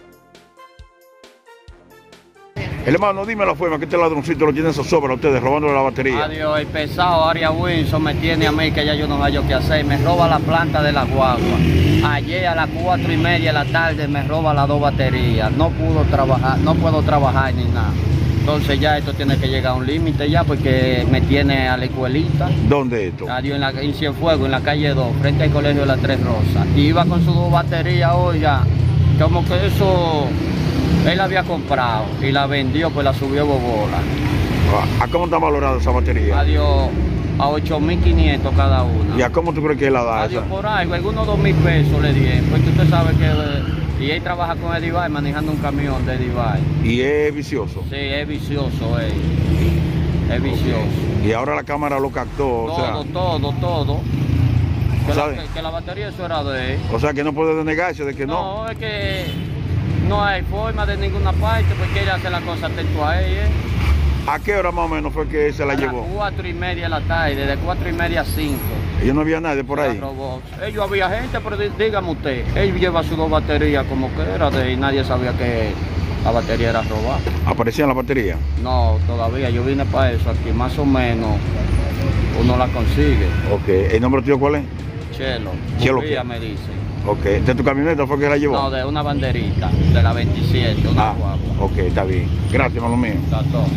Hermano, dime la forma que este ladroncito lo tiene zozobra a ustedes, robándole la batería. Adiós, el pesado Aria Wilson me tiene a mí que ya yo no hallo qué hacer. Me roba la planta de la guagua. Ayer a las 4:30 de la tarde me roba las 2 baterías. No puedo trabajar ni nada. Entonces ya esto tiene que llegar a un límite ya porque me tiene a la escuelita. ¿Dónde esto? Adiós, en Cienfuegos, en la calle 2, frente al colegio de las Tres Rosas. Y iba con sus 2 baterías hoy ya. Como que eso... Él la había comprado y la vendió, pues la subió bobola. ¿A cómo está valorada esa batería? Adiós, a 8.500 cada una. ¿Y a cómo tú crees que él la da? Adiós, Esa? por algo, algunos 2.000 pesos le di. Porque usted sabe que y él trabaja con Edivay, manejando un camión de Edivay. ¿Y es vicioso? Sí, es vicioso él. Es vicioso. Y ahora la cámara lo captó, Todo. ¿Sabe? Que la batería eso era de él. O sea que no puede denegarse de que no. No, es que no hay forma de ninguna parte porque ella hace la cosa atento a ella. ¿A qué hora más o menos fue que se la llevó? A las 4:30 de la tarde, de 4:30 a 5. ¿Y no había nadie por ahí? Ellos había gente, pero dígame usted, él lleva sus 2 baterías como que era de y nadie sabía que la batería era robada. ¿Aparecían la batería? No, todavía, yo vine para eso aquí, más o menos uno la consigue. Ok, ¿el nombre tuyo cuál es? Chelo, Chelo, Bufía, ¿qué? me dice. Ok, ¿de tu camioneta fue que la llevó? No, de una banderita, de la 27, una guagua. Ok, está bien. Gracias, hermano mío. Está todo.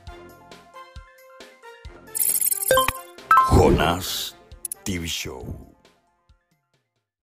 Jonás TV Show.